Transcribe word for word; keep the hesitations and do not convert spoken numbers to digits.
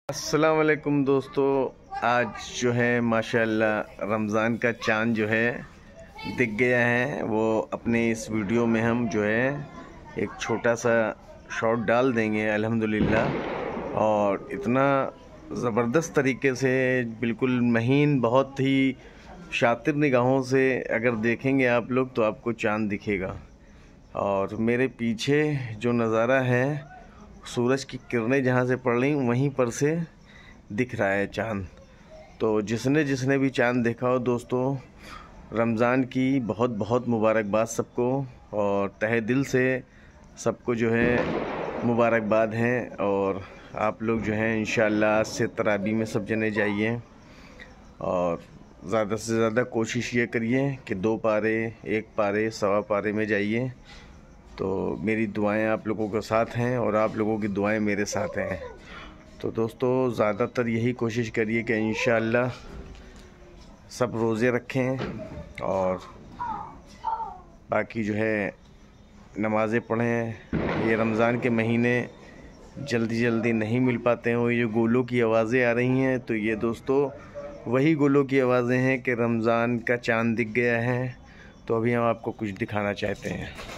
अस्सलाम वालेकुम दोस्तों। आज जो है माशाल्लाह रमज़ान का चाँद जो है दिख गया है। वो अपने इस वीडियो में हम जो है एक छोटा सा शॉट डाल देंगे अल्हम्दुलिल्लाह। और इतना ज़बरदस्त तरीके से बिल्कुल महीन, बहुत ही शातिर निगाहों से अगर देखेंगे आप लोग तो आपको चाँद दिखेगा। और मेरे पीछे जो नज़ारा है, सूरज की किरणें जहाँ से पड़ रही वहीं पर से दिख रहा है चाँद। तो जिसने जिसने भी चाँद देखा हो दोस्तों, रमज़ान की बहुत बहुत मुबारकबाद सबको, और तहे दिल से सबको जो है मुबारकबाद हैं। और आप लोग जो हैं इंशाअल्लाह आज से तरावी में सब जने जाइए और ज़्यादा से ज़्यादा कोशिश ये करिए कि दो पारे, एक पारे, सवा पारे में जाइए। तो मेरी दुआएं आप लोगों के साथ हैं और आप लोगों की दुआएं मेरे साथ हैं। तो दोस्तों ज़्यादातर यही कोशिश करिए कि इंशाअल्लाह सब रोज़े रखें और बाकी जो है नमाज़ें पढ़ें। ये रमज़ान के महीने जल्दी जल्दी नहीं मिल पाते हैं। वो ये गोलों की आवाज़ें आ रही हैं, तो ये दोस्तों वही गोलों की आवाज़ें हैं कि रमज़ान का चाँद दिख गया है। तो अभी हम आपको कुछ दिखाना चाहते हैं।